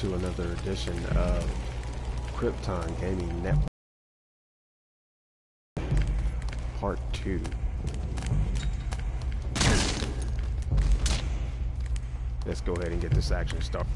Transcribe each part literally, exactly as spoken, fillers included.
to another edition of Krypton Gaming Network Part two. Let's go ahead and get this action started.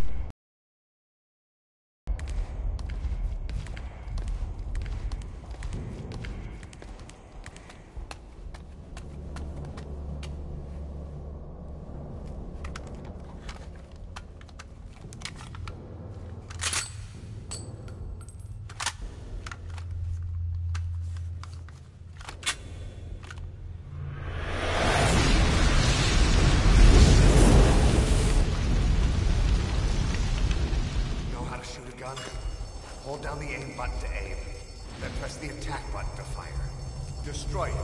Hold down the aim button to aim, then press the attack button to fire. Destroy it.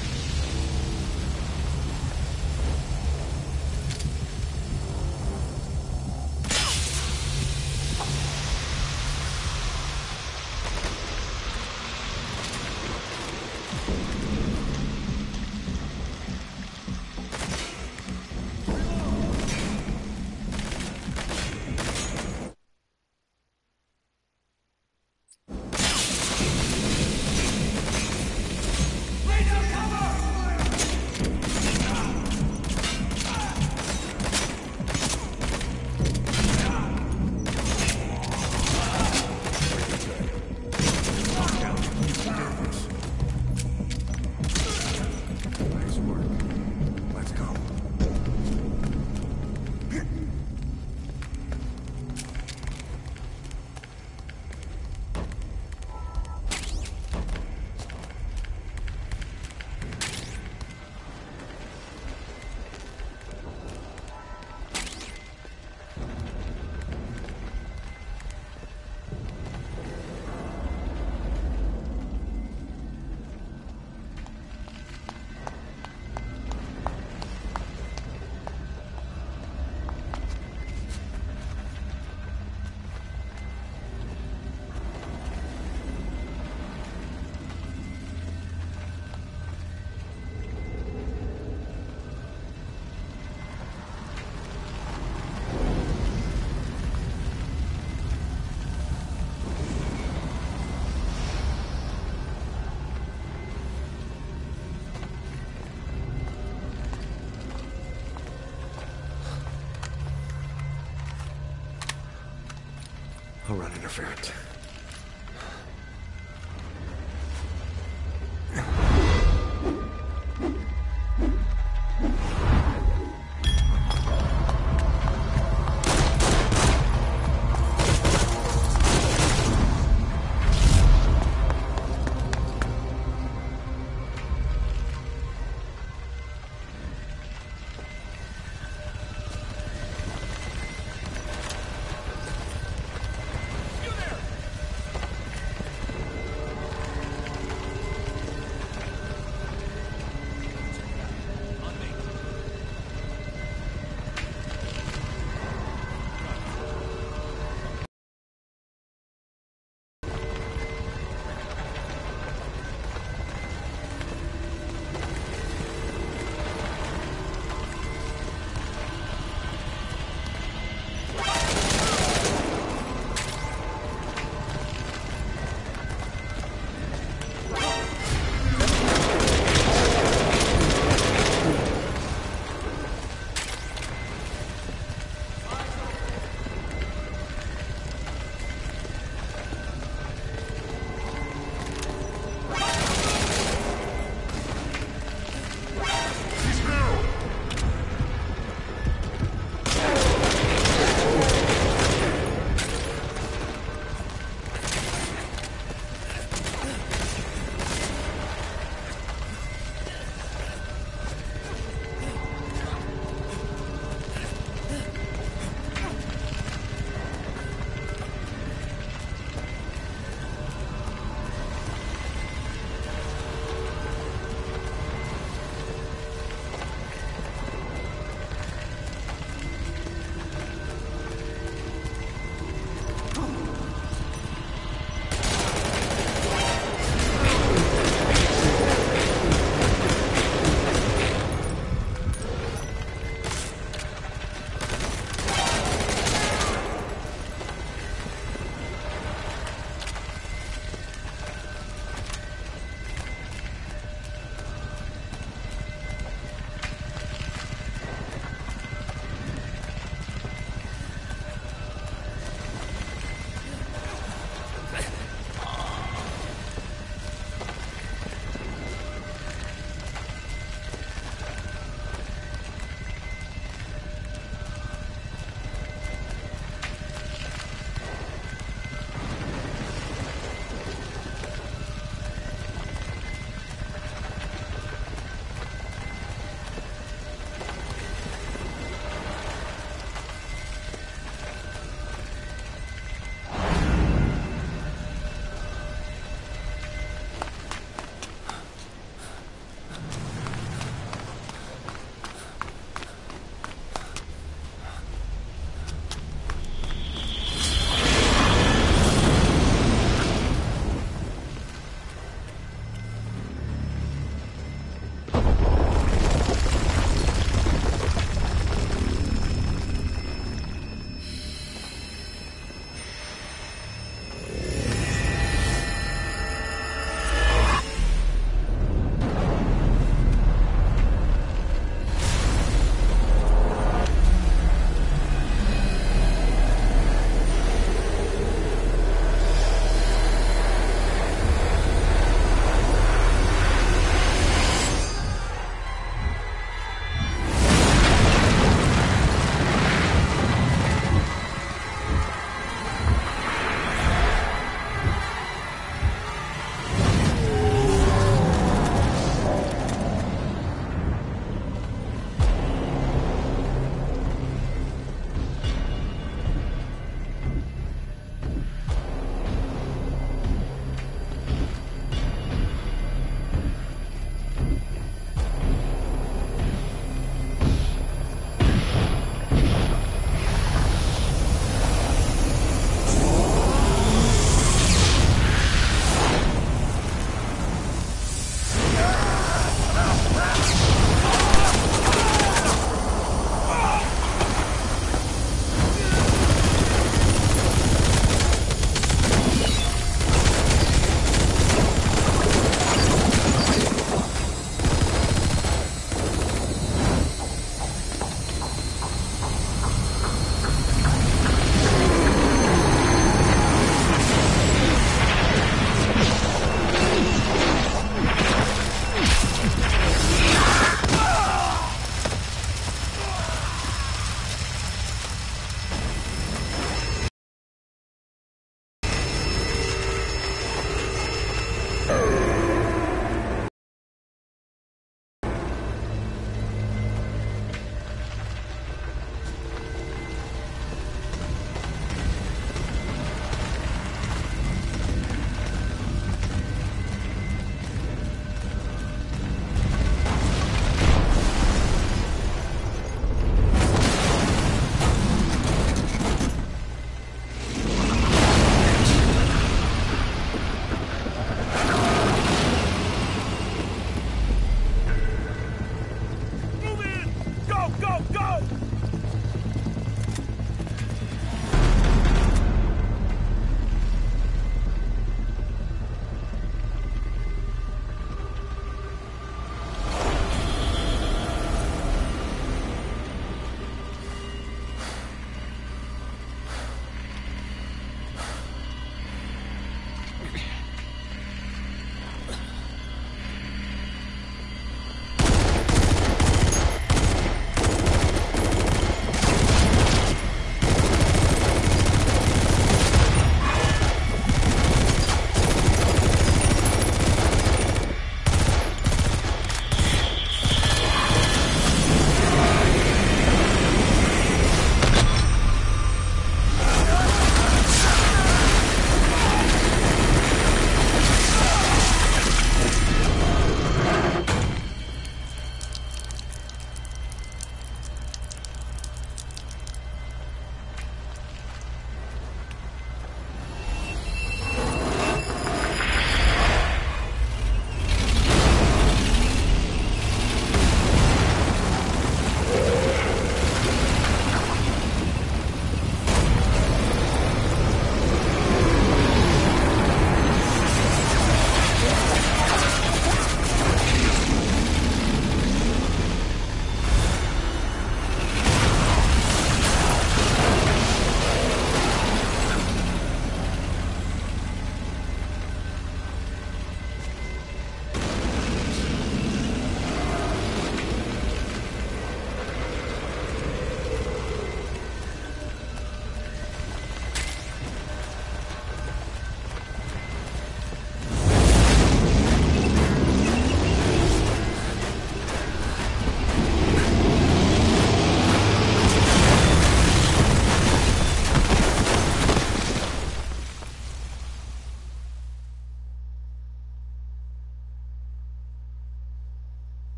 I'll run interference.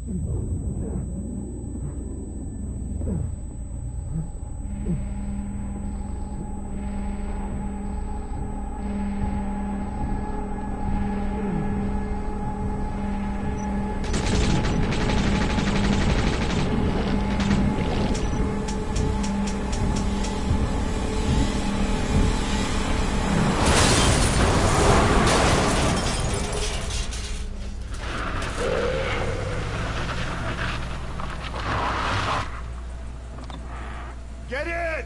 Get in!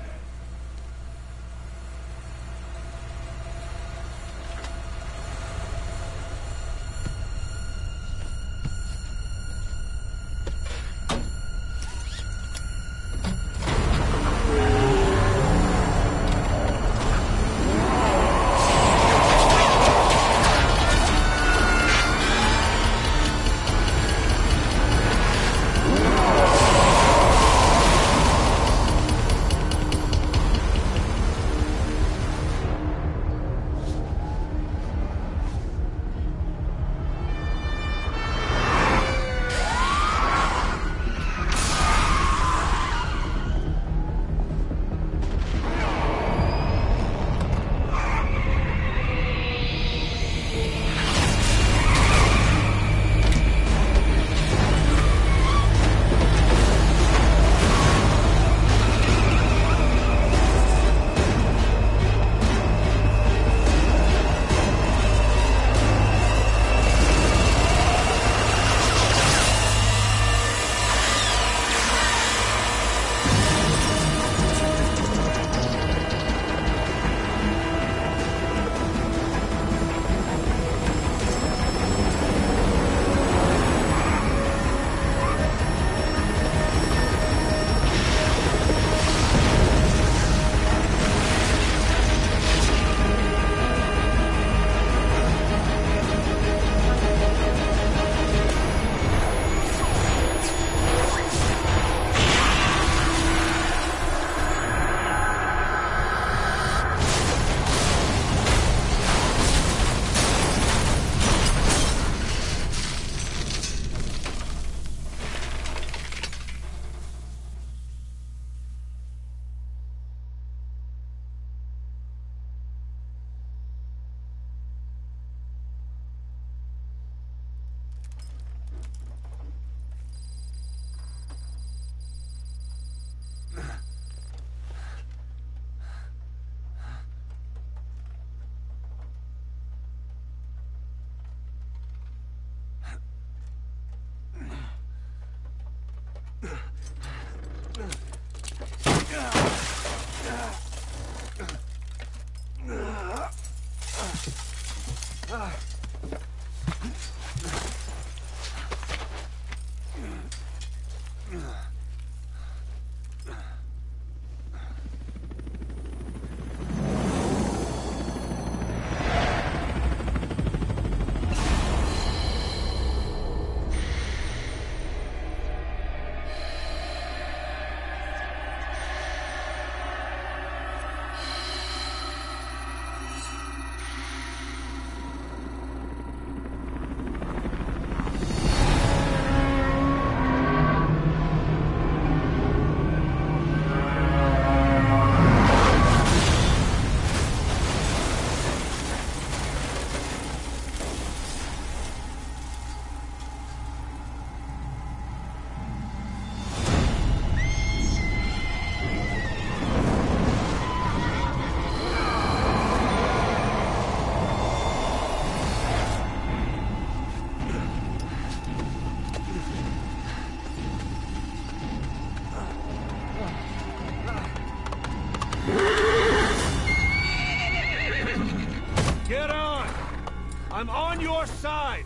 I'm on your side!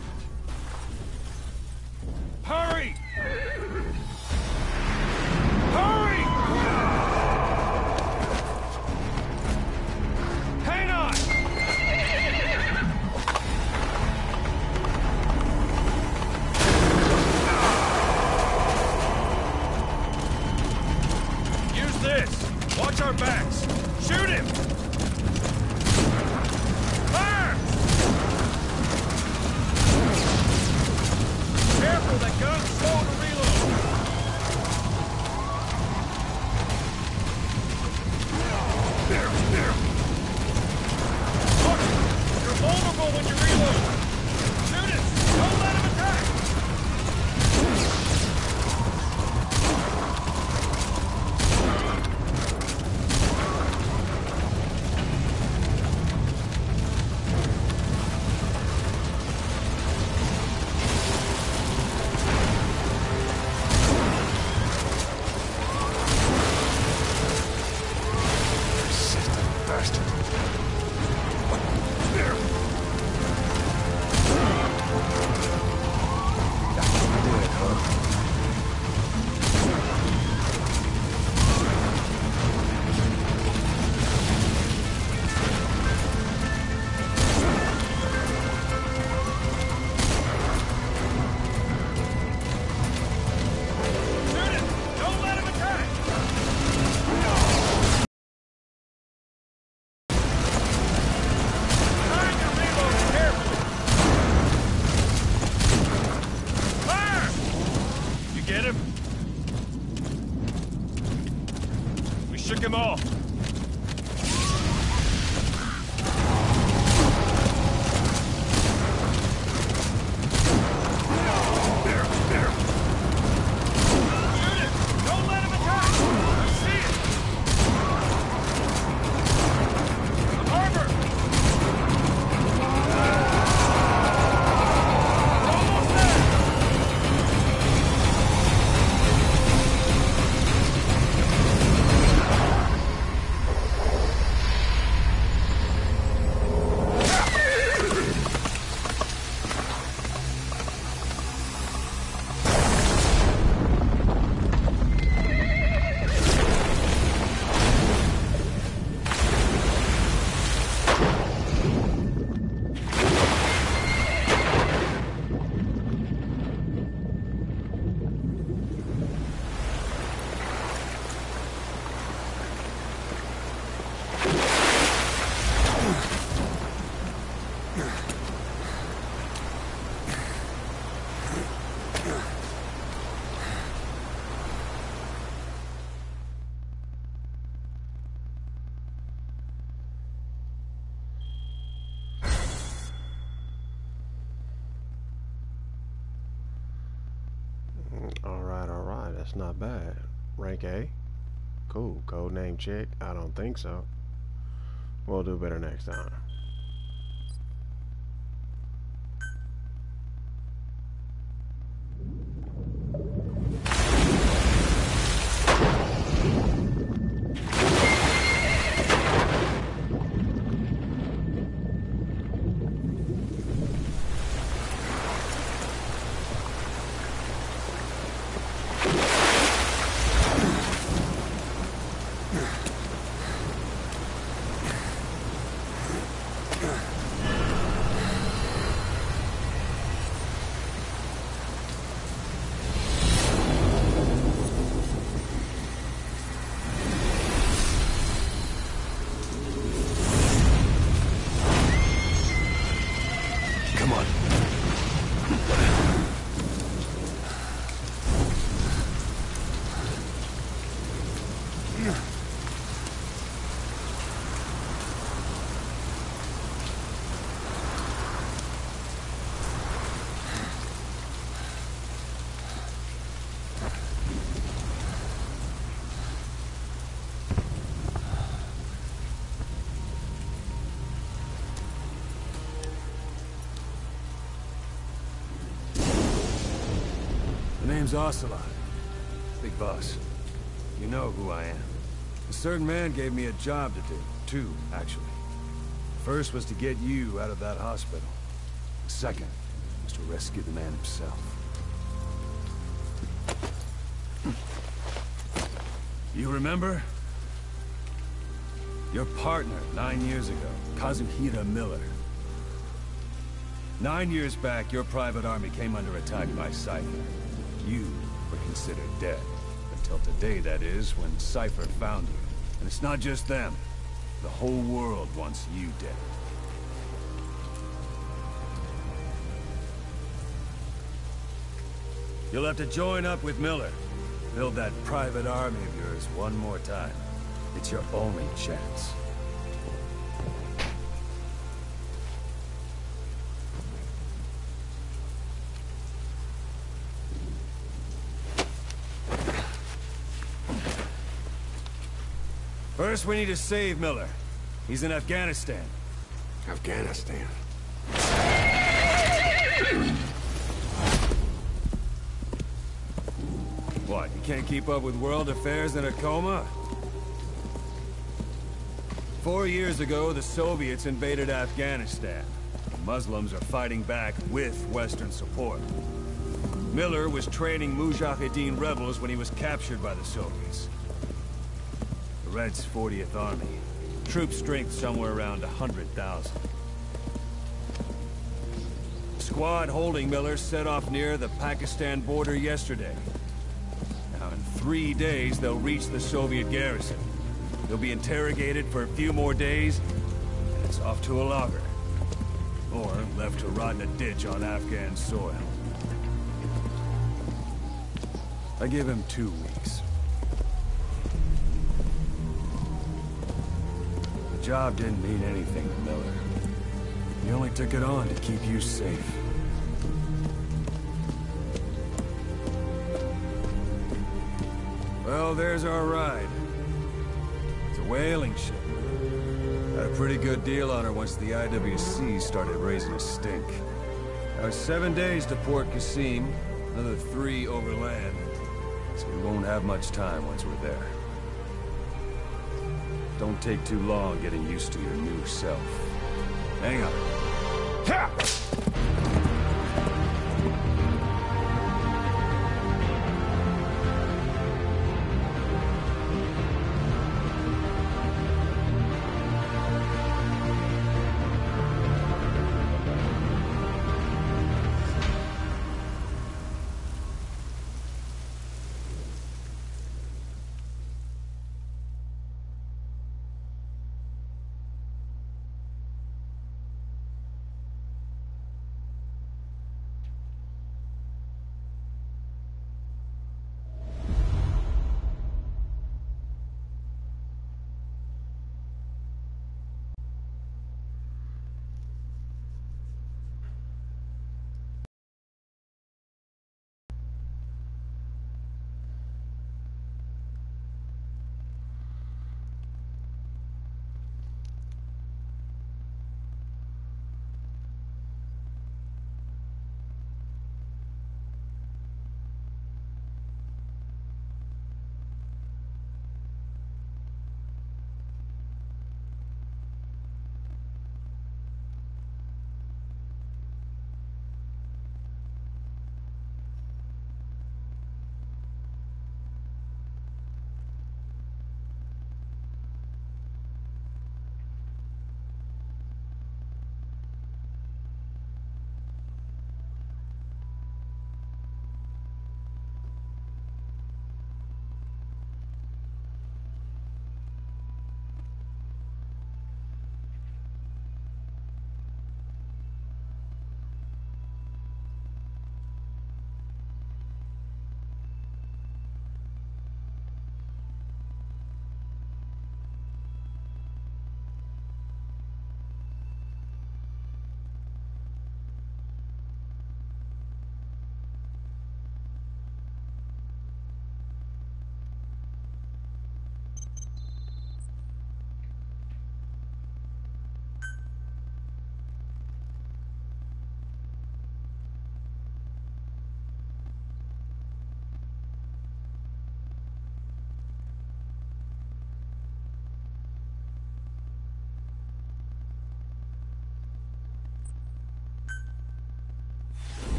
Hurry! Hurry! Hang on! Use this! Watch our backs! Shoot him! Fire! Careful! careful, that gun's slow to reload. There, there. Look, you're vulnerable when you reload. Shoot it! Don't let him attack! Shook him off. Alright, alright, that's not bad. Rank A? Cool. Codename chick? I don't think so. We'll do better next time. The name's Ocelot. Big boss. You know who I am. A certain man gave me a job to do. Two, actually. First was to get you out of that hospital. The second was to rescue the man himself. You remember? Your partner, nine years ago, Kazuhira Miller. Nine years back, your private army came under attack by Cypher. You were considered dead. Until today, that is, when Cypher found you. And it's not just them. The whole world wants you dead. You'll have to join up with Miller. Build that private army of yours one more time. It's your only chance. First, we need to save Miller. He's in Afghanistan. Afghanistan. What, you can't keep up with world affairs in a coma? Four years ago, the Soviets invaded Afghanistan. The Muslims are fighting back with Western support. Miller was training Mujahideen rebels when he was captured by the Soviets. The Reds' fortieth Army. Troop strength somewhere around one hundred thousand. The squad holding Miller set off near the Pakistan border yesterday. Now, in three days, they'll reach the Soviet garrison. They'll be interrogated for a few more days, and it's off to a logger. Or left to rot in a ditch on Afghan soil. I give him two weeks. The job didn't mean anything to Miller. He only took it on to keep you safe. Well, there's our ride. It's a whaling ship. Had a pretty good deal on her once the I W C started raising a stink. Now it's seven days to Port Qasim, another three overland. So we won't have much time once we're there. Don't take too long getting used to your new self. Hang on. Ha!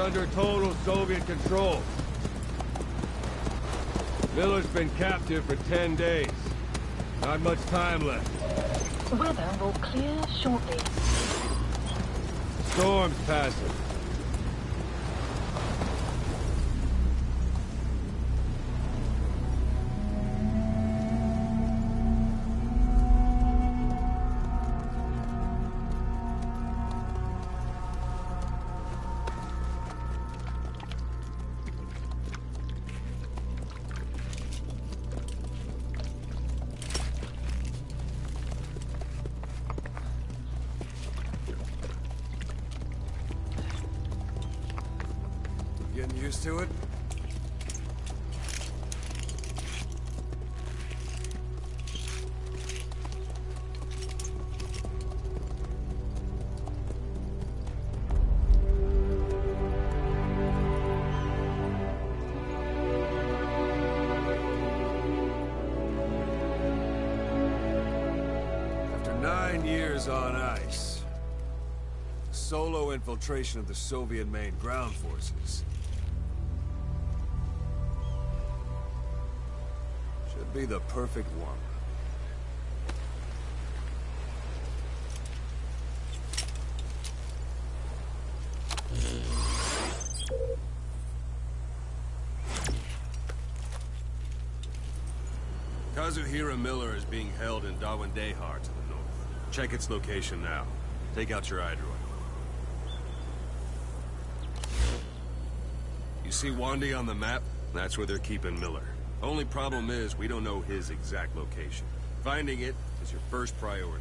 under total Soviet control. Miller's been captive for ten days. Not much time left. Weather will clear shortly. Storm's passing. Getting used to it? After nine years on ice, solo infiltration of the Soviet main ground forces should be the perfect warm-up. Kazuhira Miller is being held in Dawandehar to the north. Check its location now. Take out your iDroid. You see Wandy on the map? That's where they're keeping Miller. Only problem is, we don't know his exact location. Finding it is your first priority.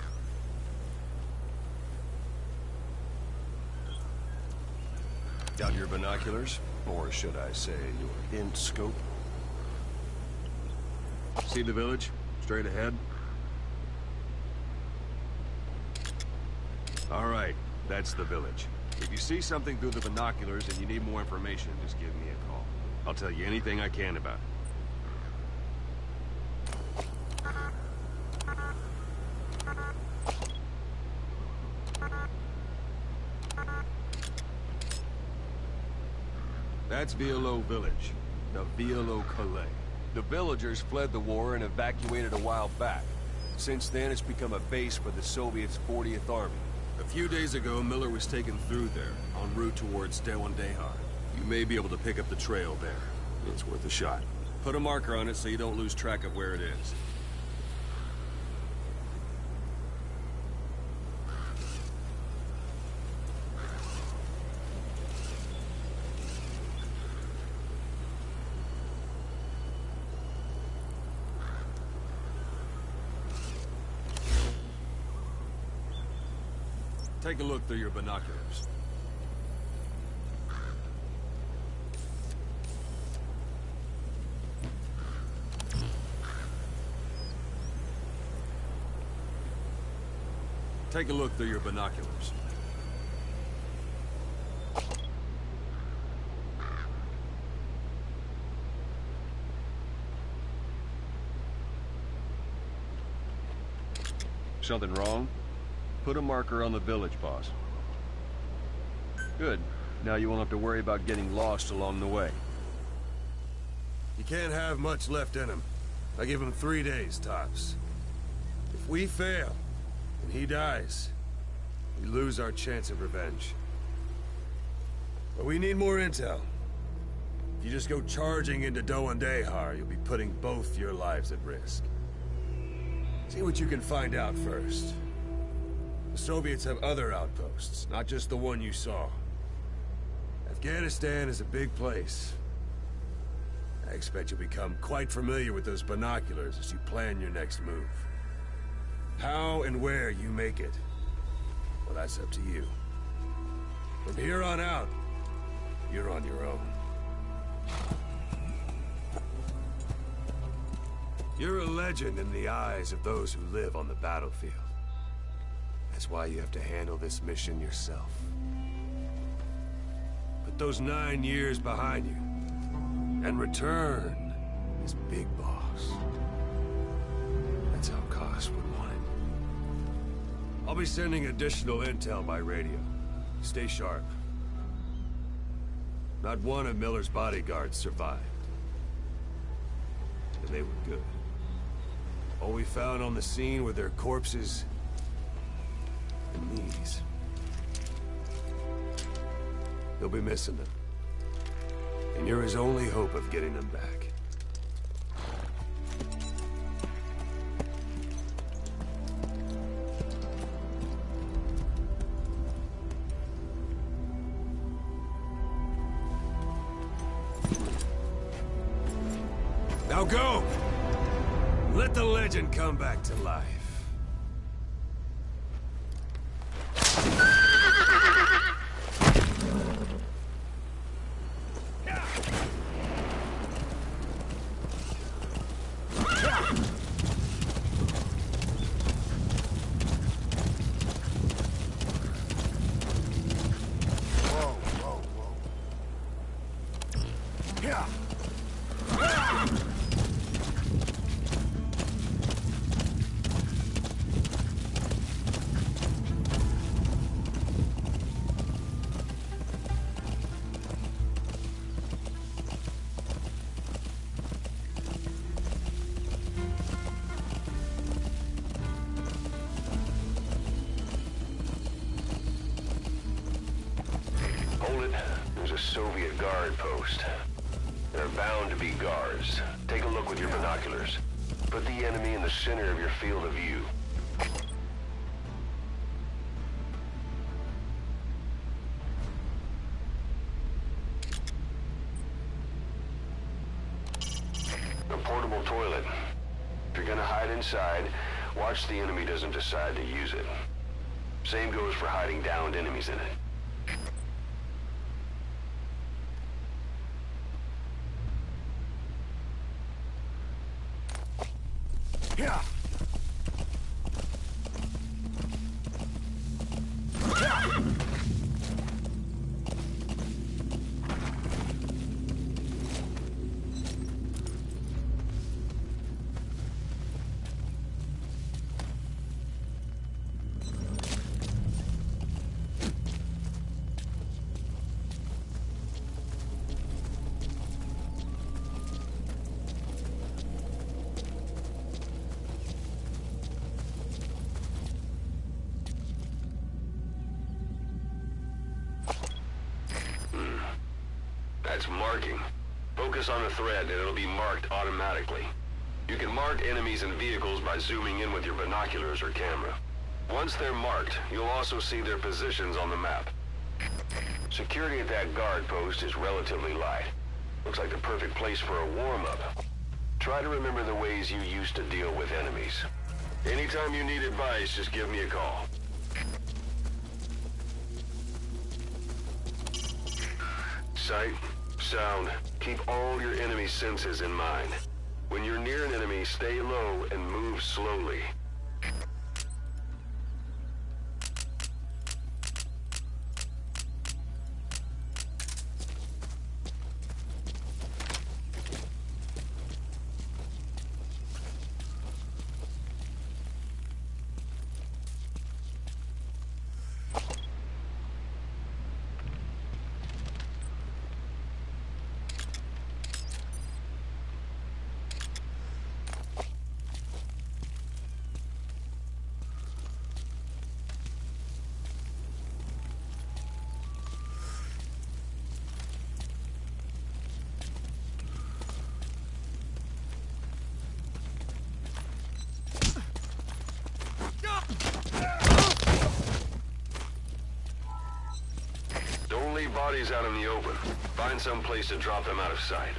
Got your binoculars? Or should I say, your int scope? See the village? Straight ahead? All right, that's the village. If you see something through the binoculars and you need more information, just give me a call. I'll tell you anything I can about it. That's Violo Village, the Violo Calais. The villagers fled the war and evacuated a while back. Since then, it's become a base for the Soviets' fortieth Army. A few days ago, Miller was taken through there, en route towards Dawandehar. You may be able to pick up the trail there. It's worth a shot. Put a marker on it so you don't lose track of where it is. Take a look through your binoculars. Take a look through your binoculars. Something wrong? Put a marker on the village, boss. Good. Now you won't have to worry about getting lost along the way. You can't have much left in him. I give him three days, tops. If we fail, and he dies, we lose our chance of revenge. But we need more intel. If you just go charging into Dawandehar, you'll be putting both your lives at risk. See what you can find out first. The Soviets have other outposts, not just the one you saw. Afghanistan is a big place. I expect you'll become quite familiar with those binoculars as you plan your next move. How and where you make it, well, that's up to you. From here on out, you're on your own. You're a legend in the eyes of those who live on the battlefield. That's why you have to handle this mission yourself. Put those nine years behind you, and return as Big Boss. That's how Koss would want it. I'll be sending additional intel by radio. Stay sharp. Not one of Miller's bodyguards survived. And they were good. All we found on the scene were their corpses and these. He'll be missing them. And you're his only hope of getting them back. Now go! Let the legend come back to life. Whoa, whoa, whoa. Yeah. Hold it. There's a Soviet guard post. There are bound to be guards. Take a look with your binoculars. Put the enemy in the center of your field of view. A portable toilet. If you're gonna hide inside, watch the enemy doesn't decide to use it. Same goes for hiding downed enemies in it. Yeah. That's marking. Focus on a thread and it'll be marked automatically. You can mark enemies and vehicles by zooming in with your binoculars or camera. Once they're marked, you'll also see their positions on the map. Security at that guard post is relatively light. Looks like the perfect place for a warm-up. Try to remember the ways you used to deal with enemies. Anytime you need advice, just give me a call. Sight, sound, keep all your enemy senses in mind. When you're near an enemy, stay low and move slowly. Don't leave bodies out in the open. Find some place to drop them out of sight.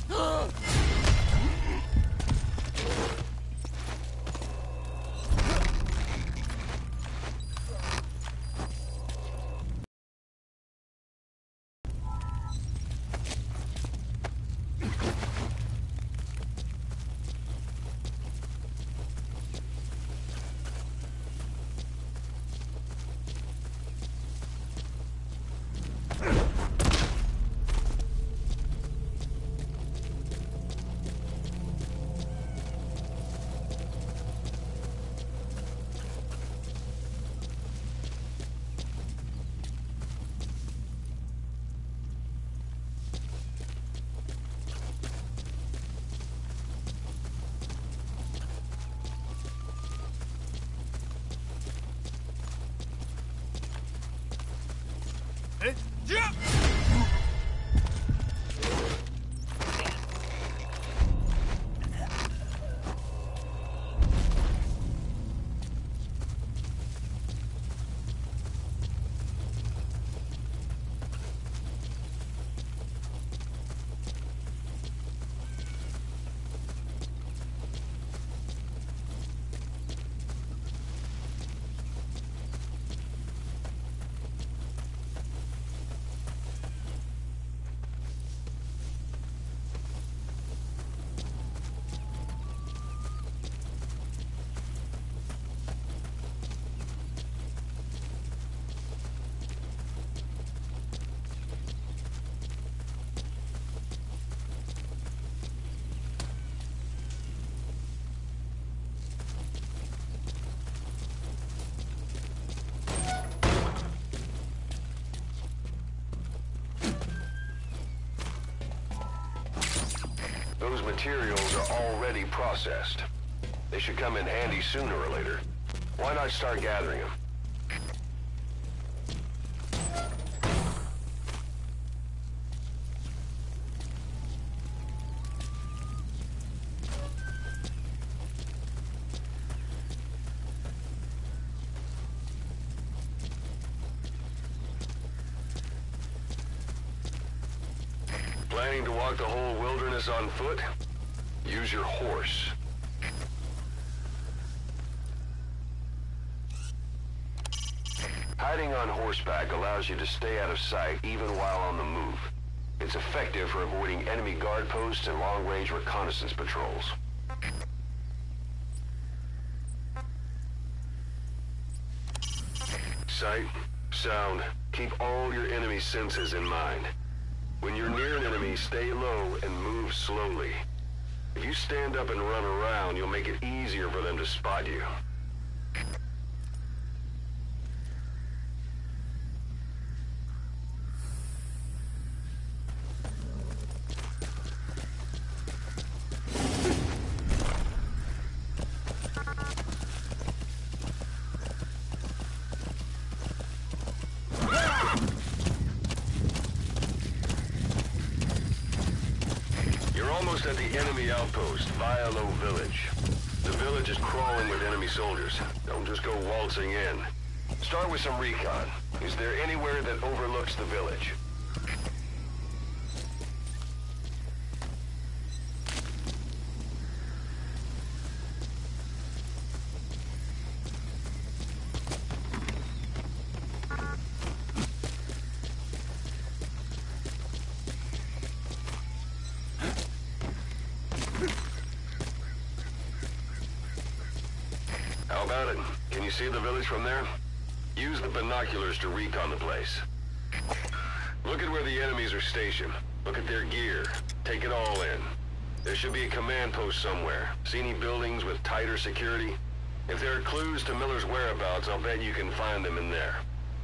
Those materials are already processed. They should come in handy sooner or later. Why not start gathering them? Planning to walk the whole wilderness on foot? Use your horse. Hiding on horseback allows you to stay out of sight even while on the move. It's effective for avoiding enemy guard posts and long-range reconnaissance patrols. Sight, sound, keep all your enemy senses in mind. When you're near an enemy, stay low and move slowly. If you stand up and run around, you'll make it easier for them to spot you. Almost at the enemy outpost, Vialo Village. The village is crawling with enemy soldiers. Don't just go waltzing in. Start with some recon. Is there anywhere that overlooks the village? How about it? Can you see the village from there? Use the binoculars to recon the place. Look at where the enemies are stationed. Look at their gear. Take it all in. There should be a command post somewhere. See any buildings with tighter security? If there are clues to Miller's whereabouts, I'll bet you can find them in there.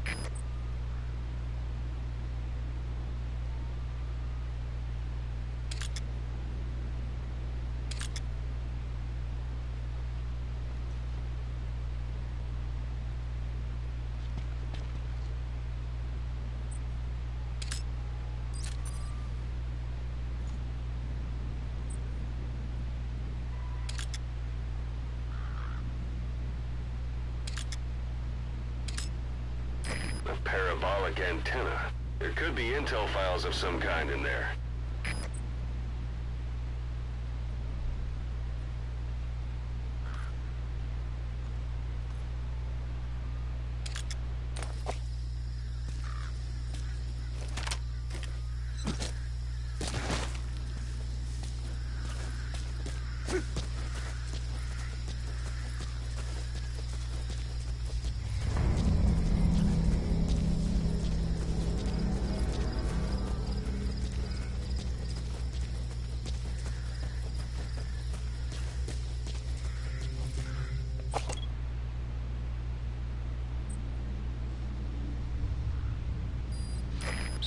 A parabolic antenna. There could be intel files of some kind in there.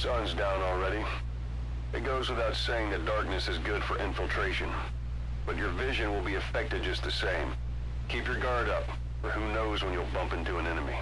Sun's down already. It goes without saying that darkness is good for infiltration. But your vision will be affected just the same. Keep your guard up, or who knows when you'll bump into an enemy.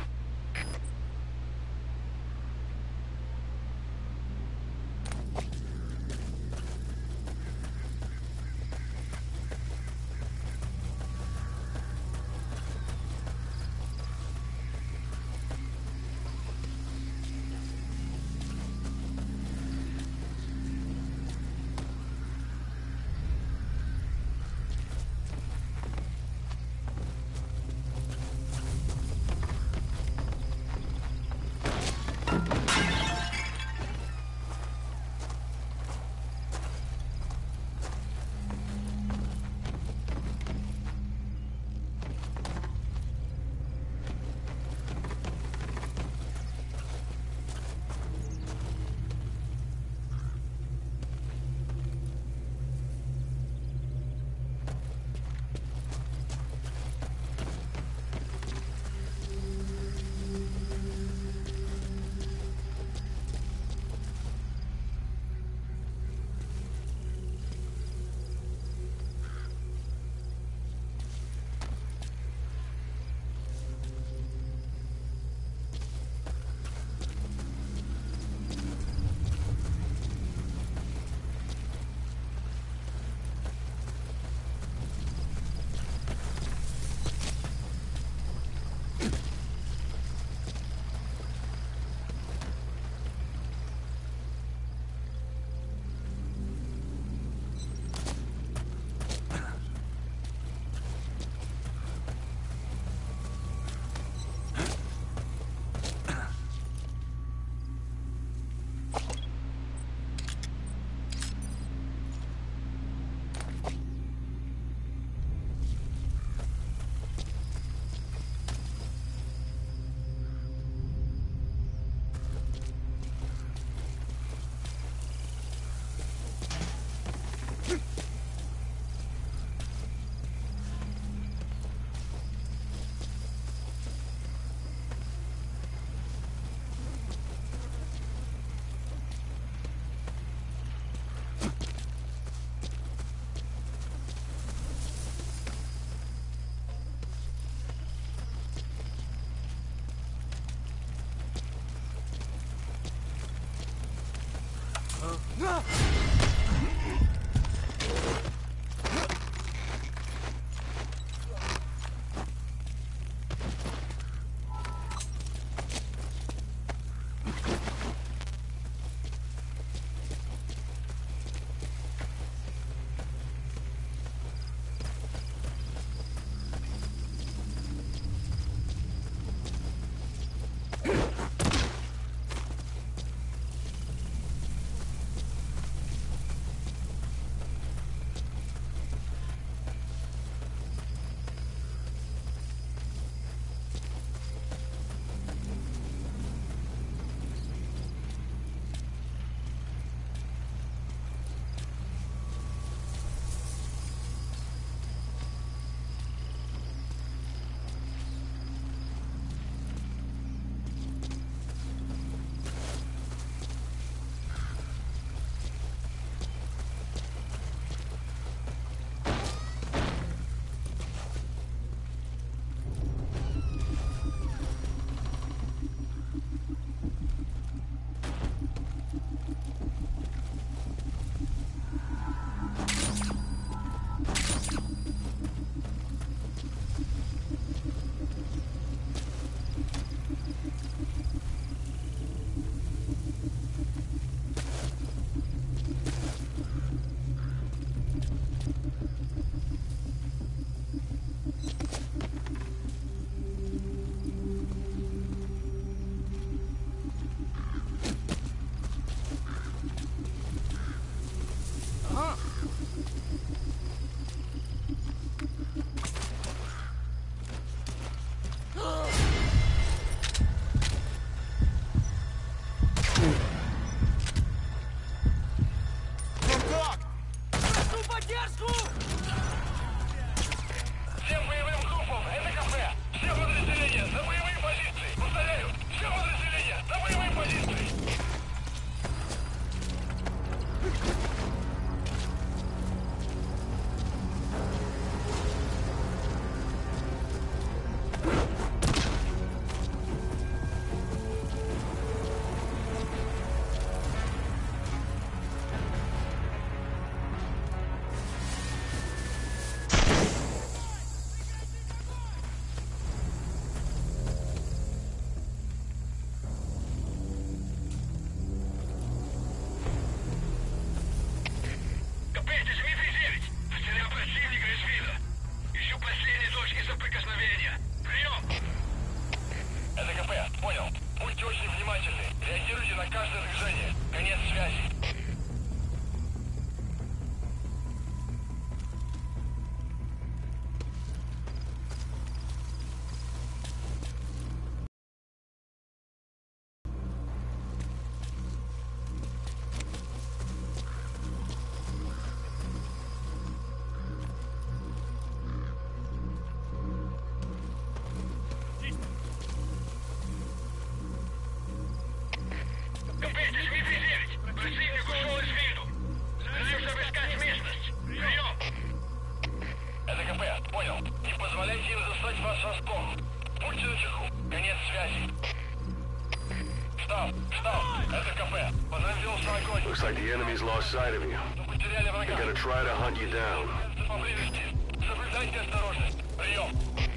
enemies lost sight of you. They're gonna try to hunt you down. Соблюдайте осторожность. Прием.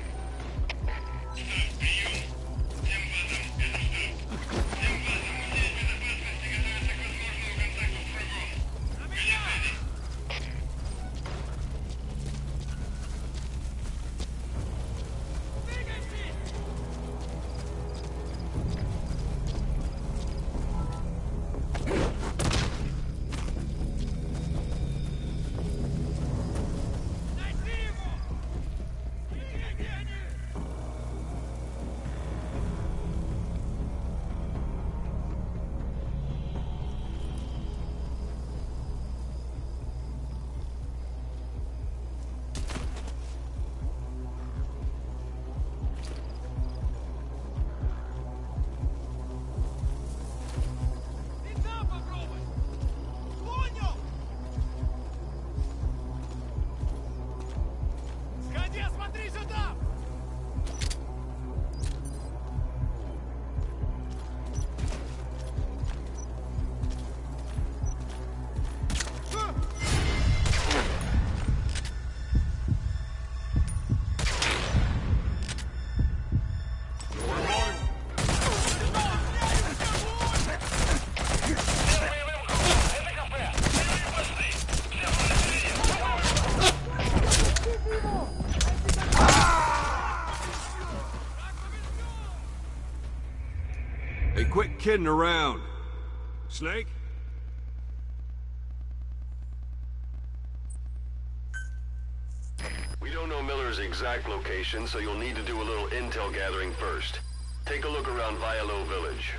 Hey, quit kidding around. Snake? We don't know Miller's exact location, so you'll need to do a little intel gathering first. Take a look around Vialo Village.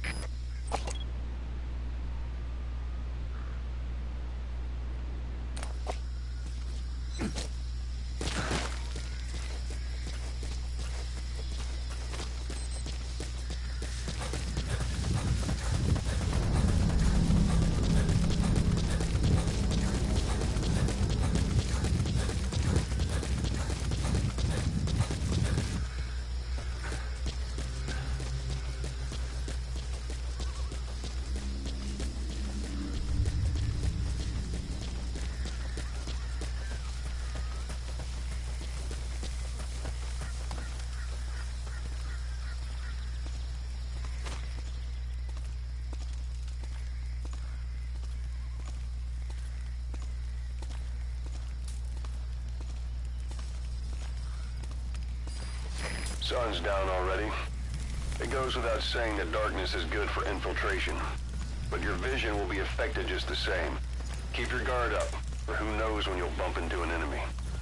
Sun's down already. It goes without saying that darkness is good for infiltration. But your vision will be affected just the same. Keep your guard up, or who knows when you'll bump into an enemy.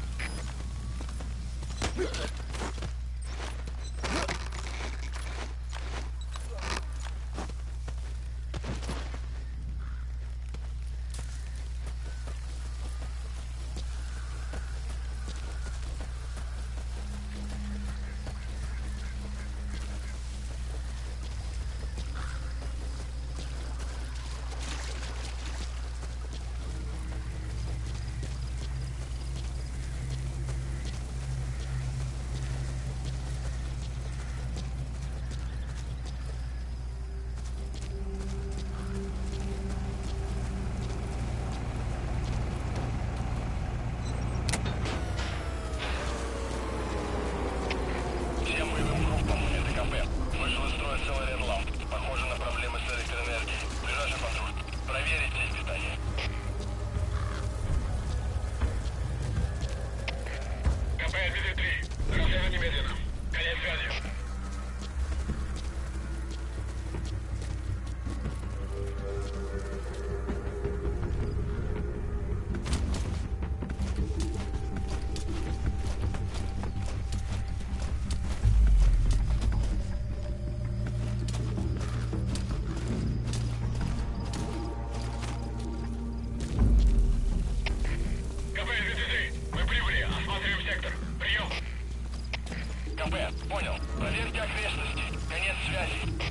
Понял. Проверьте окрестности. Конец связи.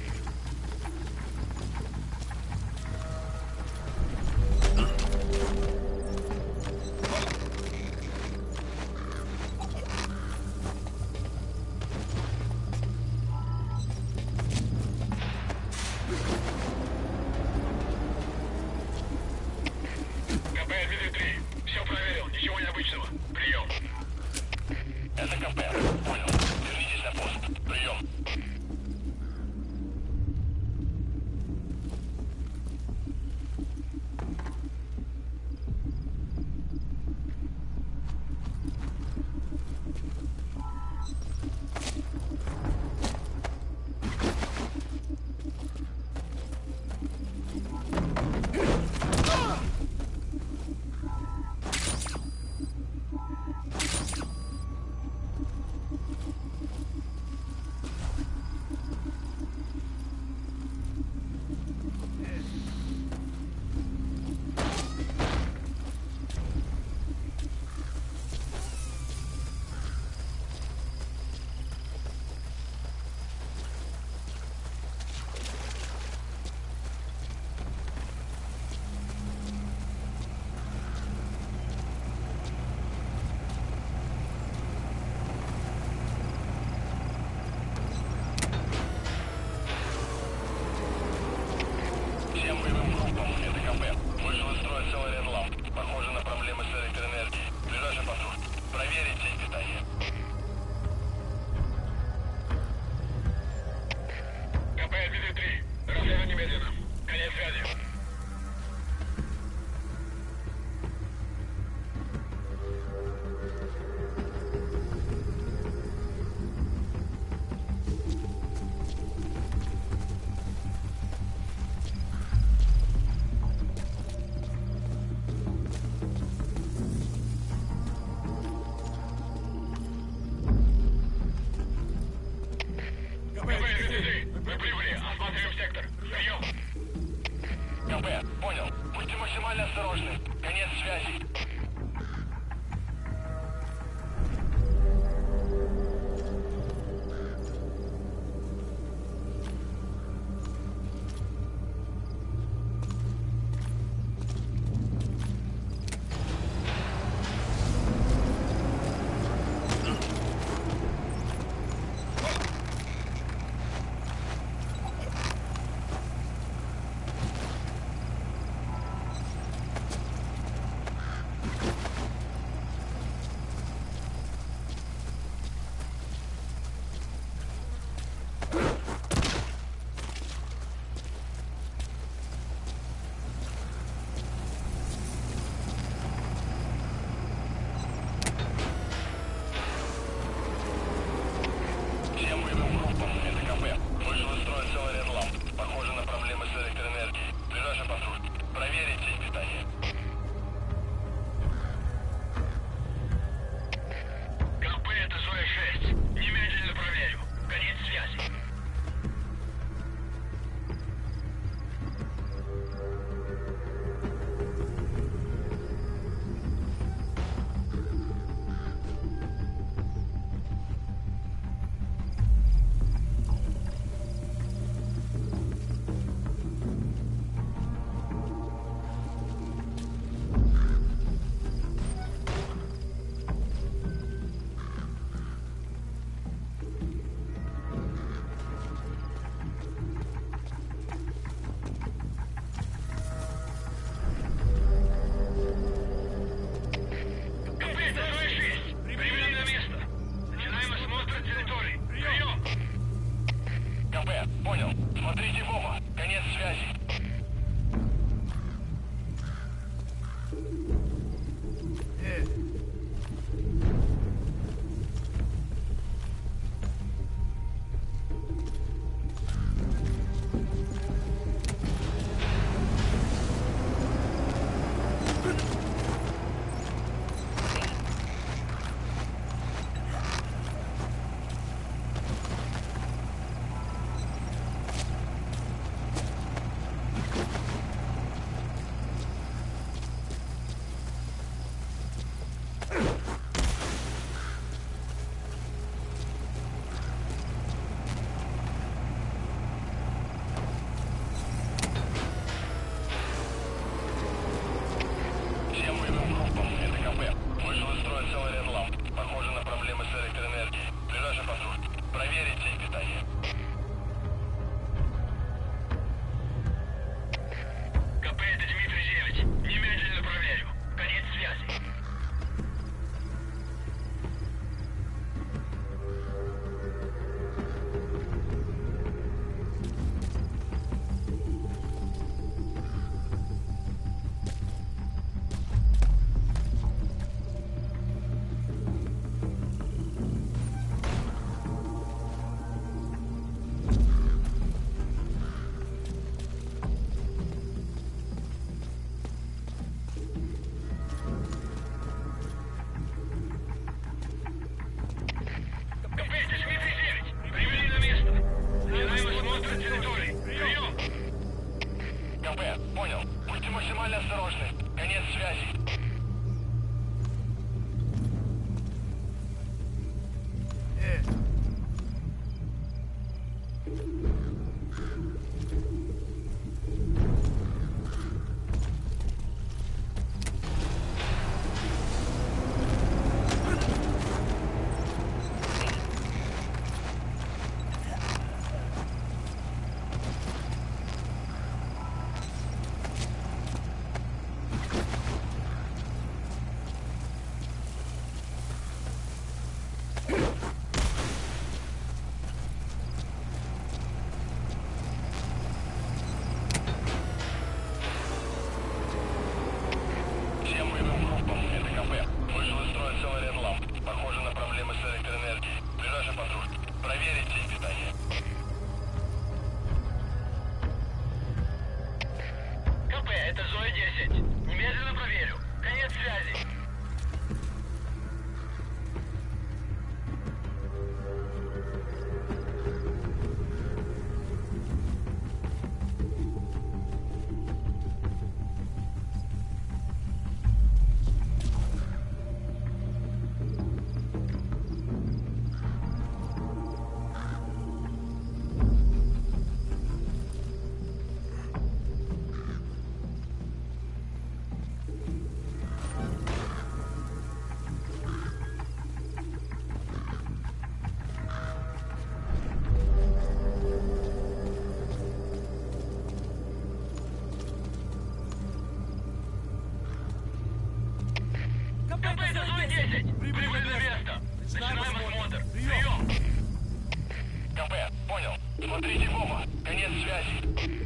Прибыль на место. Начинаем осмотр. Прием. Кафе, понял. Смотрите в оба. Конец связи.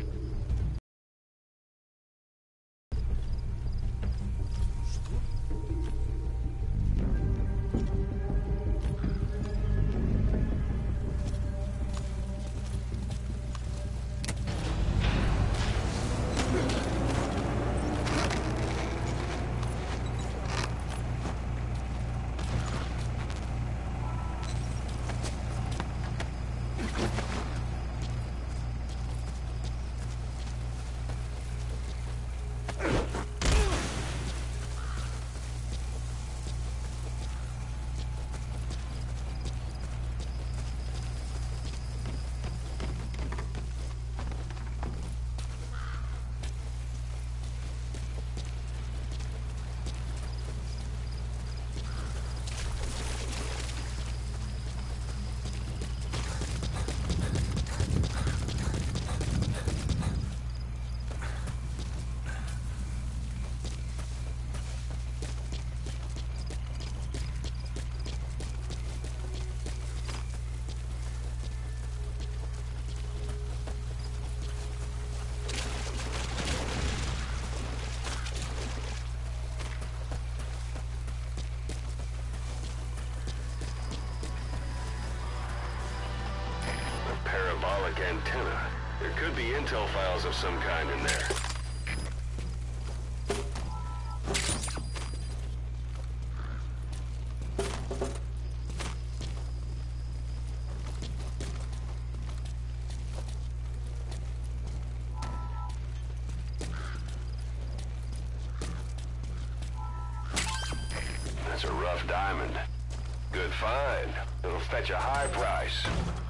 Parabolic antenna. There could be intel files of some kind in there. That's a rough diamond. Good find. It'll fetch a high price.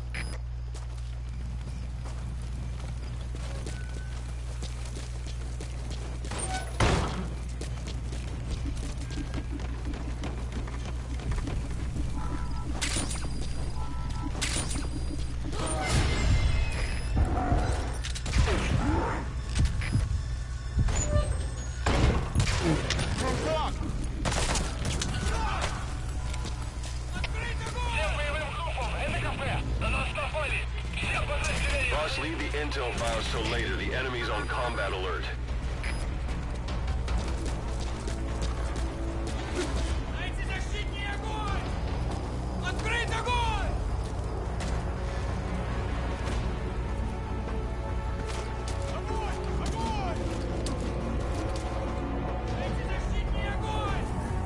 Boss, leave the intel files till later. The enemy's on combat alert. Дайте защитный огонь! Открыть огонь! Огонь! Огонь! Дайте защитный огонь!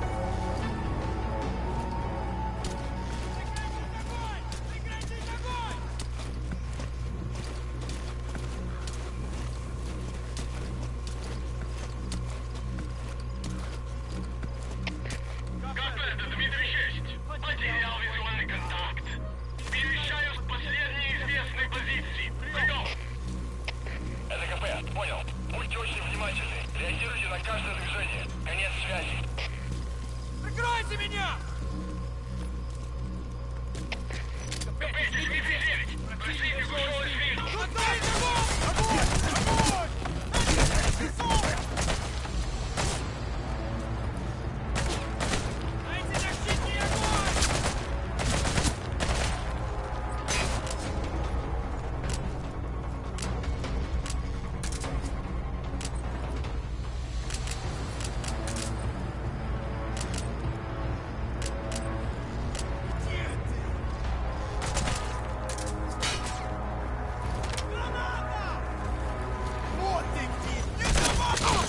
Прекратить огонь! Прекратить огонь! Как это, Дмитрий шесть? Потерял визуальный контакт. Перемещаюсь к последней известной позиции. Прием! Это КП, понял. Будьте очень внимательны. Реагируйте на каждое движение. Конец связи. Прикройте меня! Дмитрий девять. Противник ушел из виду. Открыть огонь! Огонь! Огонь! Дайте защитный огонь! Граната! Вот ты где! Не забыл!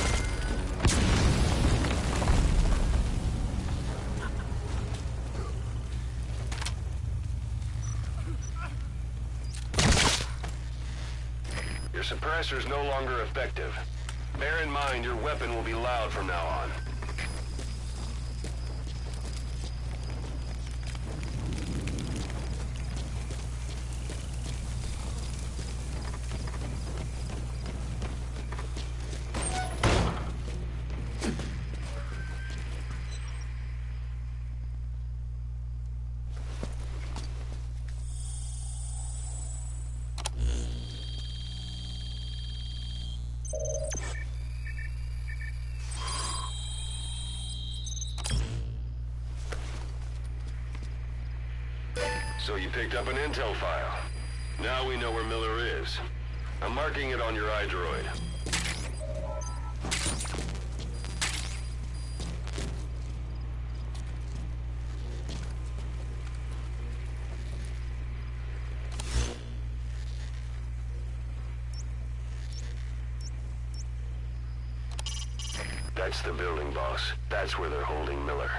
Your suppressor is no longer effective. Bear in mind your weapon will be loud from now on. So you picked up an intel file. Now we know where Miller is. I'm marking it on your iDroid. That's the building, boss. That's where they're holding Miller.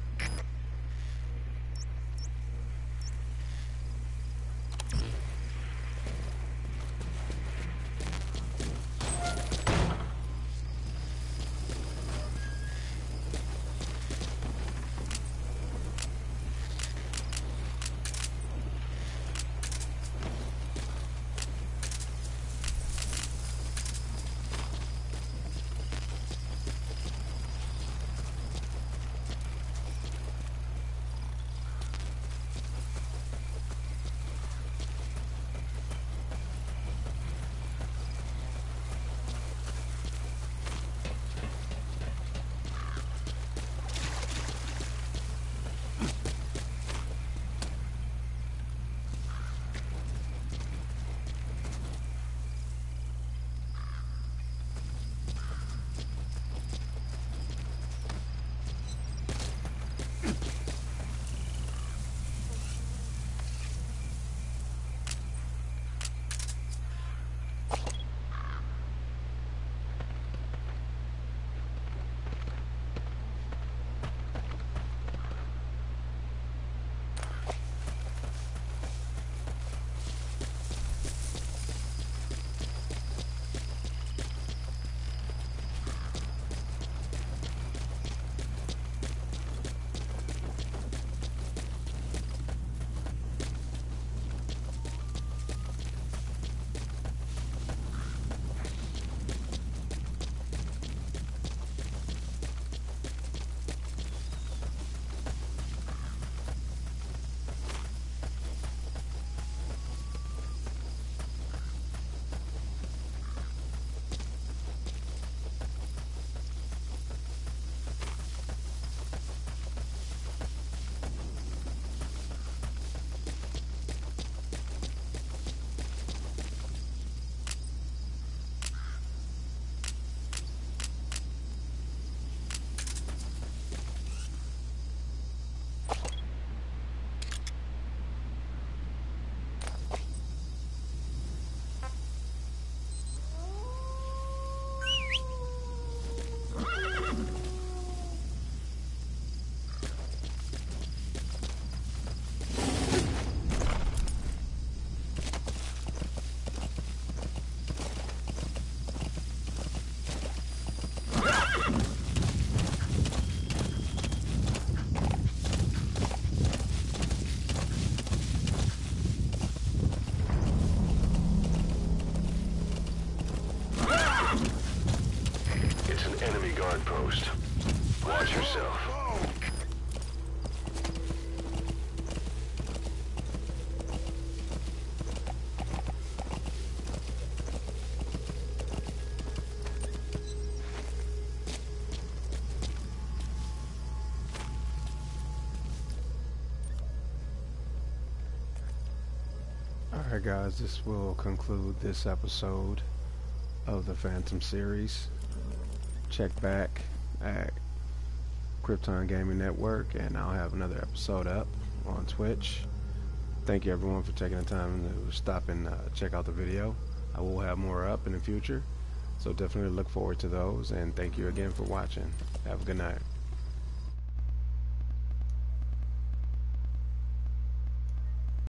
Guard post. Watch yourself. Alright guys, this will conclude this episode of the Phantom series. Check back at Krypton Gaming Network and I'll have another episode up on Twitch. Thank you everyone for taking the time to stop and uh, check out the video. I will have more up in the future, so definitely look forward to those, and thank you again for watching. Have a good night.